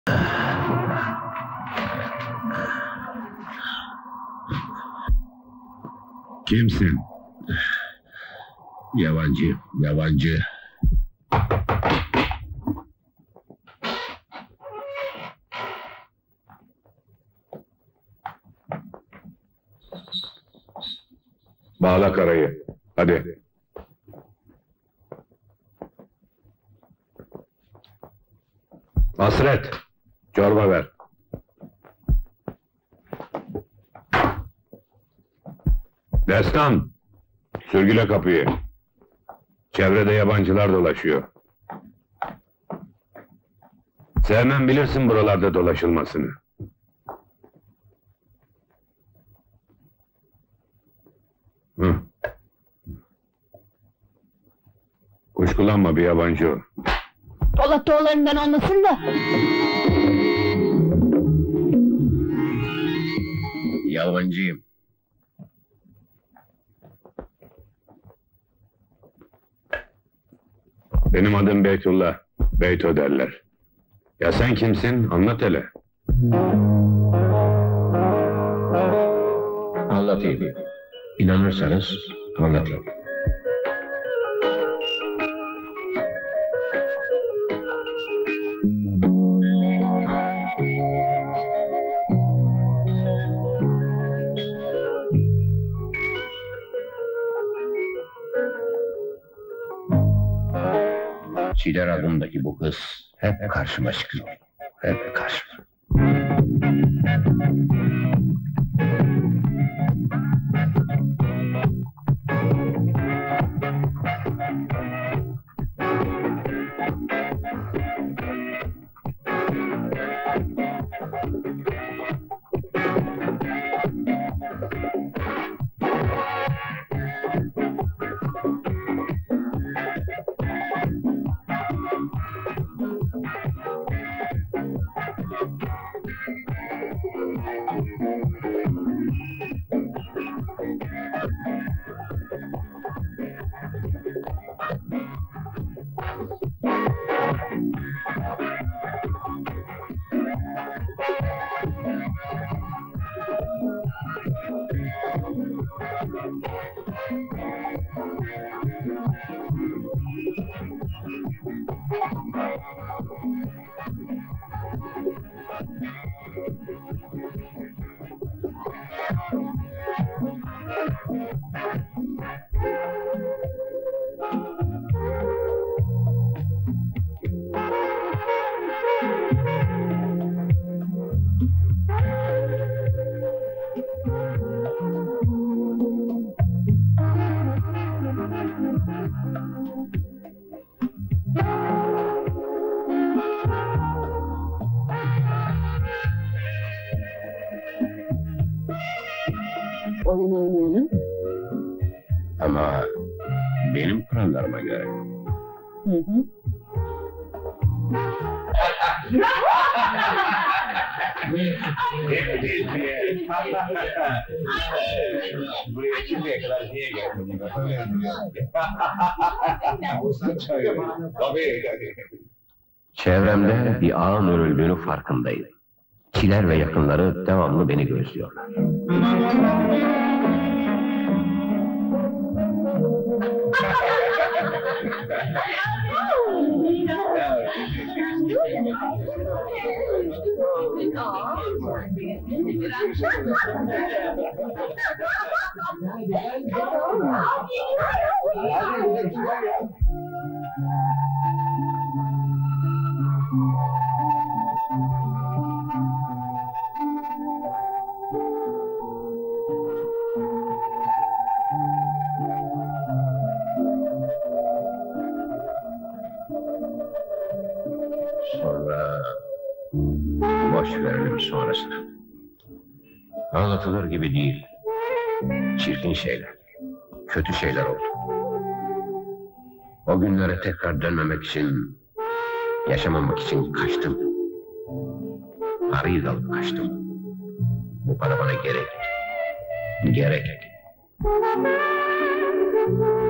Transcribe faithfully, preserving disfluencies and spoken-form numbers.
Kimsin? Yabancı, yabancı. Bağla karayı, hadi. Hasret, çorba ver. Destan, sürgüle kapıyı. Çevrede yabancılar dolaşıyor. Sevmem, bilirsin buralarda dolaşılmasını. Hı. Kuşkulanma, bir yabancı o. Polatlıoğullarından olmasın da. Yabancıyım. Benim adım Beytullah, Beyto derler. Ya sen kimsin, anlat hele. Anlatayım. İnanırsanız anlatayım. Çiler adındaki bu kız hep karşıma çıkıyor. Hep karşıma. Oyun oynayalım. Ama benim kurallarıma göre. Hı hı. Buraya şimdiye kadar niye gelmedin? Çevremde bir ağın örüldüğünü farkındayım. Çiler ve yakınları devamlı beni gözlüyorlar. Sonra boş verelim sonrasını. Anlatılır gibi değil. Çirkin şeyler, kötü şeyler oldu. O günlere tekrar dönmemek için, yaşamamak için kaçtım. Parayı da alıp kaçtım. Bu para bana gerek. Gerek.